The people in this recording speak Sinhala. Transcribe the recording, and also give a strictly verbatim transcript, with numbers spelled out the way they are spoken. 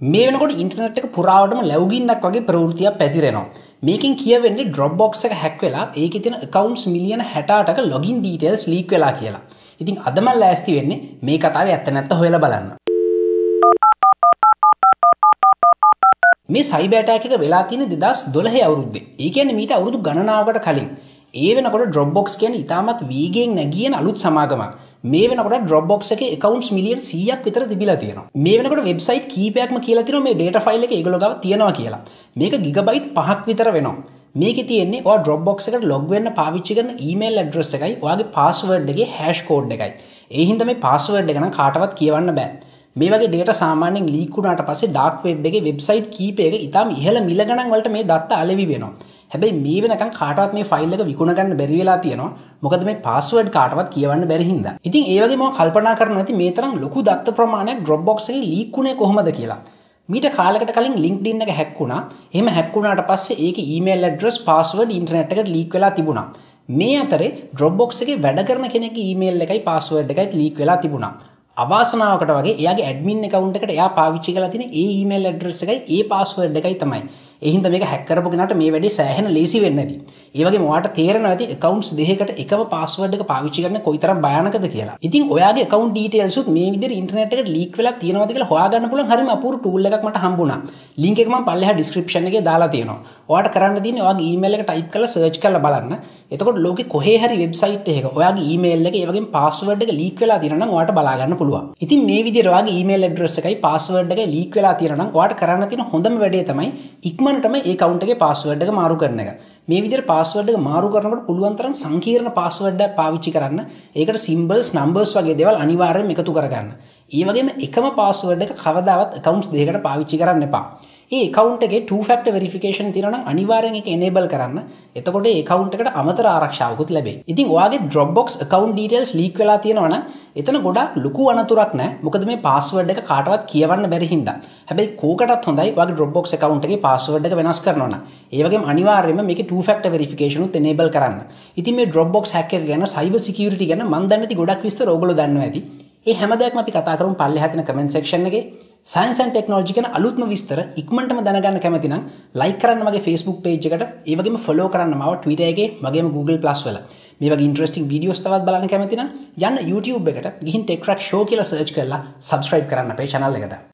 මේ වෙනකොට ඉන්ටර්නෙට් එක පුරාවටම ලැබුගින්නක් වගේ ප්‍රවෘත්තියක් පැතිරෙනවා. මේකෙන් කියවෙන්නේ Dropbox එක හැක් වෙලා ඒකේ තියෙන accounts මිලියන හැටඅටක login details leak වෙලා කියලා. ඉතින් අද මම ලෑස්ති වෙන්නේ මේ කතාවේ ඇත්ත නැත්ත හොයලා බලන්න. මේ cyber attack එක වෙලා තියෙන්නේ දෙදාස් දොළහ අවුරුද්දේ. ඒ කියන්නේ මීට අවුරුදු ගණනාවකට කලින්. ඒ වෙනකොට Dropbox කියන්නේ ඉතාමත් වේගයෙන් නැගින අලුත් සමාගමක්. මේ වෙනකොට Dropbox එකේ accounts මිලියන සීයක් විතර තිබිලා තියෙනවා. මේ වෙනකොට වෙබ්සයිට් කීපයක්ම කියලා තියෙනවා මේ data file එක ඒගොල්ලෝ ගාව තියෙනවා කියලා. මේක gigabyte පහක් විතර වෙනවා. මේකේ තියෙන්නේ ඔයා Dropbox එකට log වෙන්න පාවිච්චි කරන email address එකයි ඔයාගේ password එකේ hash code එකයි. ඒ හින්දා මේ password එක නම් කාටවත් කියවන්න බෑ. මේ වගේ data සාමාන්‍යයෙන් leak වුණාට පස්සේ dark web එකේ website කීපයක ඉතාම ඉහළ මිල ගණන් වලට මේ data අලෙවි වෙනවා. හැබැයි මේ වෙනකන් කාටවත් මේ ෆයිල් එක විකුණ ගන්න බැරි වෙලා තියෙනවා. මොකද මේ password කාටවත් කියවන්න බැරි හින්දා. ඉතින් ඒ වගේ මම කල්පනා කරනවා නැති මේ තරම් ලොකු දත්ත ප්‍රමාණයක් Dropbox එකේ leak වුණේ කොහොමද කියලා. මීට කාලයකට කලින් LinkedIn එක hack වුණා. එහෙම hack වුණාට පස්සේ ඒකේ email address password internet එකට leak වෙලා තිබුණා. මේ අතරේ Dropbox එකේ වැඩ කරන කෙනෙක්ගේ email එකයි password එකයි leak වෙලා තිබුණා. අවාසනාවකට වගේ එයාගේ admin account එකට එයා පාවිච්චි කරලා තියෙන ඒ email address එකයි ඒ password එකයි තමයි. ඒ හින්දා මේක හැක් කරපු කෙනාට මේ වැඩේ සෑහෙන ලේසි වෙන්නේ නැති. ඒ වගේම ඔයාට තේරෙනවා ඇති accounts දෙකකට එකම password එක පාවිච්චි කරන්න කොයිතරම් භයානකද කියලා. ඉතින් ඔයාගේ account details උත් මේ විදිහට internet එකට leak වෙලා තියෙනවද කියලා හොයාගන්න පුළුවන් හරිම අපූර්ව tool එකක් මට හම්බුණා. link එක මම පල්ලෙහා description එකේ දාලා තියෙනවා. ඔයාට කරන්න තියෙන්නේ ඔයාගේ email එක type කරලා search කරලා බලන්න. එතකොට ලෝකේ කොහේ හරි website එකක ඔයාගේ email එක ඒ වගේම password එක leak වෙලා තියෙනවා නම් ඔයාට බලා ගන්න පුළුවන්. ඉතින් මේ විදිහට ඔයාගේ email address එකයි password එකයි leak වෙලා තියෙනවා නම් ඔයාට කරන්න තියෙන හොඳම වැඩේ තමයි ඉක්මනටම ඒ account එකේ password එක මාරු කරන එක. මේ විදිහට password එක මාරු කරනකොට පුළුවන් තරම් සංකීර්ණ password එකක් පාවිච්චි කරන්න. ඒකට symbols numbers වගේ දේවල් අනිවාර්යයෙන්ම එකතු කරගන්න. ඒ වගේම එකම password එක කවදාවත් accounts දෙකකට පාවිච්චි කරන්න එපා. ඒ account එකේ two factor verification තියෙනවා නම් අනිවාර්යෙන් ඒක enable කරන්න. එතකොට ඒ account එකට අමතර ආරක්ෂාවකුත් ලැබෙයි. ඉතින් ඔයාගේ Dropbox account details leak වෙලා තියෙනවා නම් එතන ගොඩාක් ලොකු අනතුරක් නැහැ. මොකද මේ password එක කාටවත් කියවන්න බැරි හින්දා. හැබැයි කෝකටත් හොඳයි ඔයාගේ Dropbox account එකේ password එක වෙනස් කරනවා නම්. ඒ වගේම අනිවාර්යයෙන්ම මේකේ two factor verification උත් enable කරන්න. ඉතින් මේ Dropbox hack එක ගැන cyber security ගැන මම දන්නේ නැති ගොඩක් විස්තර ඕගොල්ලෝ දන්නවා ඇති. ඒ හැම දෙයක්ම අපි කතා කරමු පල්ලෙහා තියෙන comment section එකේ. Science and technology ගැන අලුත්ම විස්තර ඉක්මනටම දැනගන්න කැමති නම් like කරන්න මගේ Facebook page එකට. ඒ වගේම follow කරන්න මාව Twitter එකේ වගේම Google Plus වල. මේ වගේ interesting videos තවත් බලන්න කැමති නම් යන්න YouTube එකට ගිහින් Tech Track Show කියලා search කරලා subscribe කරන්න අපේ channel එකට.